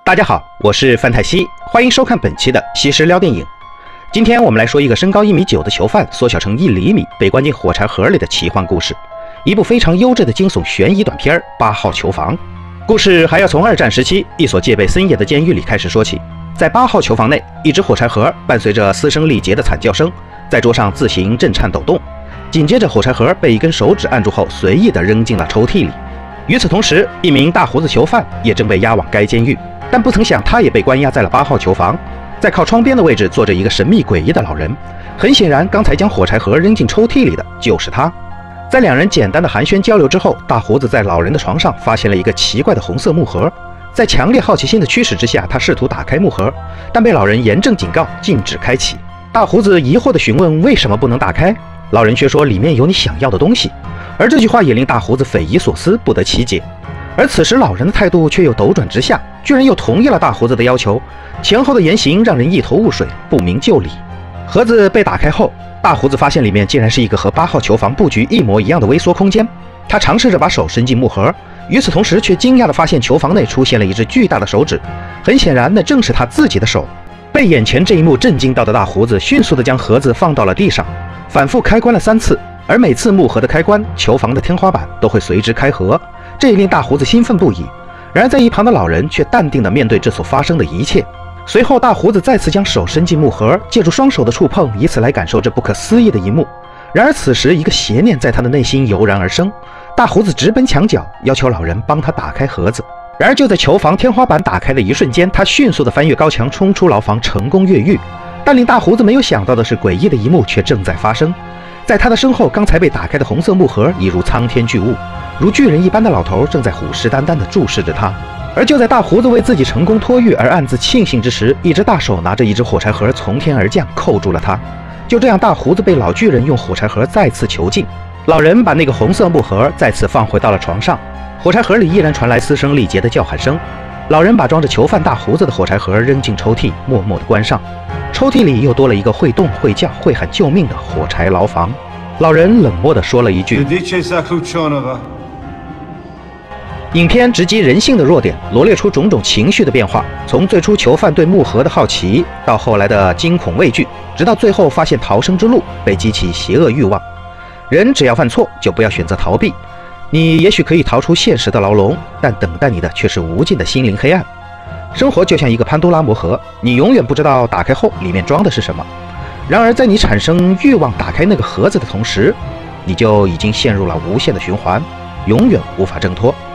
大家好，我是范泰西，欢迎收看本期的西施聊电影。今天我们来说一个身高1.9米的囚犯缩小成1厘米被关进火柴盒里的奇幻故事，一部非常优质的惊悚悬疑短片《8号囚房》。故事还要从2战时期一所戒备森严的监狱里开始说起。在8号囚房内，一只火柴盒伴随着嘶声力竭的惨叫声，在桌上自行震颤抖动。紧接着，火柴盒被一根手指按住后，随意地扔进了抽屉里。与此同时，一名大胡子囚犯也正被押往该监狱，但不曾想他也被关押在了8号囚房。在靠窗边的位置坐着一个神秘诡异的老人，很显然，刚才将火柴盒扔进抽屉里的就是他。在两人简单的寒暄交流之后，大胡子在老人的床上发现了一个奇怪的红色木盒。在强烈好奇心的驱使之下，他试图打开木盒，但被老人严正警告，禁止开启。大胡子疑惑地询问为什么不能打开，老人却说里面有你想要的东西。而这句话也令大胡子匪夷所思，不得其解。而此时老人的态度却又斗转直下，居然又同意了大胡子的要求，前后的言行让人一头雾水，不明就里。盒子被打开后，大胡子发现里面竟然是一个和8号囚房布局一模一样的微缩空间。他尝试着把手伸进木盒，与此同时却惊讶地发现囚房内出现了一只巨大的手指，很显然那正是他自己的手。被眼前这一幕震惊到的大胡子迅速地将盒子放到了地上，反复开关了3次，而每次木盒的开关，囚房的天花板都会随之开合，这也令大胡子兴奋不已。然而在一旁的老人却淡定地面对这所发生的一切。随后大胡子再次将手伸进木盒，借助双手的触碰，以此来感受这不可思议的一幕。然而此时一个邪念在他的内心油然而生，大胡子直奔墙角，要求老人帮他打开盒子。然而就在囚房天花板打开的一瞬间，他迅速地翻越高墙，冲出牢房，成功越狱。但令大胡子没有想到的是，诡异的一幕却正在发生。在他的身后，刚才被打开的红色木盒已如苍天巨物，如巨人一般的老头正在虎视眈眈地注视着他。而就在大胡子为自己成功脱狱而暗自庆幸之时，一只大手拿着一只火柴盒从天而降，扣住了他。就这样，大胡子被老巨人用火柴盒再次囚禁。老人把那个红色木盒再次放回到了床上，火柴盒里依然传来嘶声力竭的叫喊声。老人把装着囚犯大胡子的火柴盒扔进抽屉，默默地关上。抽屉里又多了一个会动、会叫、会喊救命的火柴牢房。老人冷漠地说了一句。影片直击人性的弱点，罗列出种种情绪的变化，从最初囚犯对木盒的好奇，到后来的惊恐畏惧，直到最后发现逃生之路，被激起邪恶欲望。人只要犯错，就不要选择逃避。你也许可以逃出现实的牢笼，但等待你的却是无尽的心灵黑暗。生活就像一个潘多拉魔盒，你永远不知道打开后里面装的是什么。然而在你产生欲望打开那个盒子的同时，你就已经陷入了无限的循环，永远无法挣脱。